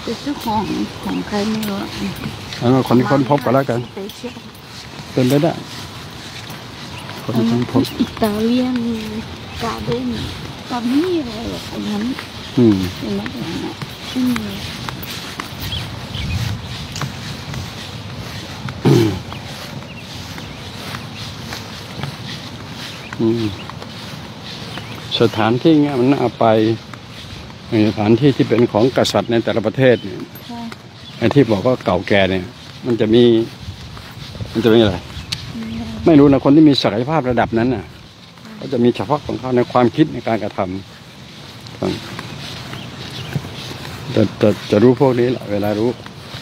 เจ้าของใครไม่รู้คนที่ค้นพบก็แล้วกันเป็นไปได้คนที่ค้นพบอิตาเลียนการ์เด้นตอนนี้อะไรแบบนั้นเป็นแบบนั้นที่มีสถานที่เงี้ยมันน่าไปสถานที่ที่เป็นของกษัตริย์ในแต่ละประเทศเนี่ยไอ้ที่บอกว่าเก่าแก่เนี่ยมันจะมีอะไรไม่รู้นะคนที่มีศักยภาพระดับนั้นน่ะก็จะมีเฉพาะของเขาในความคิดในการกระทำจะรู้พวกนี้แหละเวลารู้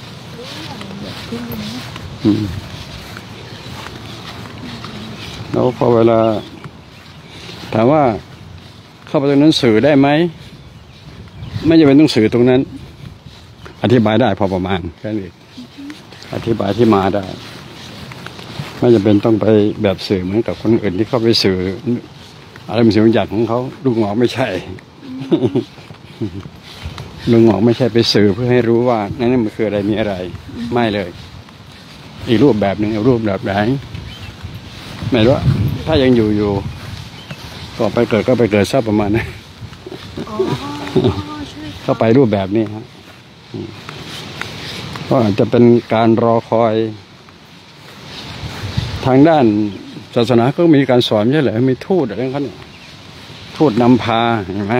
แล้วพอเวลาถามว่าเข้าไปตรงนั้นสื่อได้ไหมไม่จำเป็นต้องสื่อตรงนั้นอธิบายได้พอประมาณแค่นี้อธิบายที่มาได้ไม่จำเป็นต้องไปแบบสื่อเหมือนกับคนอื่นที่เข้าไปสื่ออะไรเป็นสิ่งอย่างของเขาลุงหงอกไม่ใช่ลุงหงอกไม่ใช่ไปสื่อเพื่อให้รู้ว่านั่นมันคืออะไรมีอะไรไม่เลยอีกรูปแบบหนึ่งรูปแบบไหนไม่รู้ถ้ายังอยู่ก็ไปเกิดซะประมาณนั้นเข้าไปรูปแบบนี้ฮะก็อาจจะเป็นการรอคอยทางด้านศาสนาก็มีการสอนใช่เหรอมีทูตอะไรเขาเนี่ยทูตนำพาเห็นไหม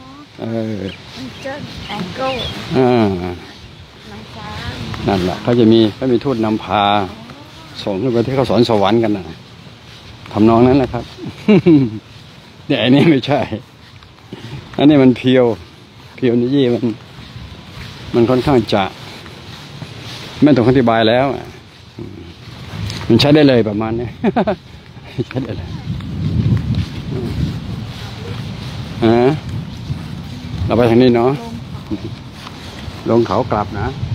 นั่นแหละเขามีทูตนำพาส่งขึ้นไปที่เขาสอนสวรรค์กันนะทำนองนั้นแหละครับเนี่ยอันนี้ไม่ใช่อันนี้มันเพียวนิยี่มันค่อนข้างจะไม่ต้องอธิบายแล้วมันใช้ได้เลยประมาณนี้ใช้ได้เลยเราไปทางนี้เนาะลงเขากลับนะ